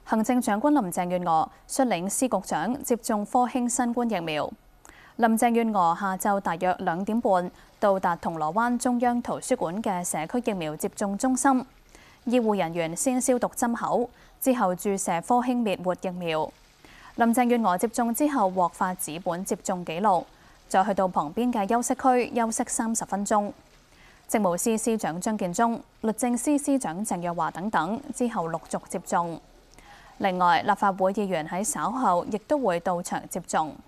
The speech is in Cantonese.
行政長官林鄭月娥率領司局長接種科興新冠疫苗。林鄭月娥下晝大約2點半到達銅鑼灣中央圖書館嘅社區疫苗接種中心，醫護人員先消毒針口，之後注射科興滅活疫苗。林鄭月娥接種之後獲發紙本接種記錄，再去到旁邊嘅休息區休息30分鐘。政務司司長張建宗、律政司司長鄭若驊等之後陸續接種。另外，立法會議員喺稍後亦都會到場接種。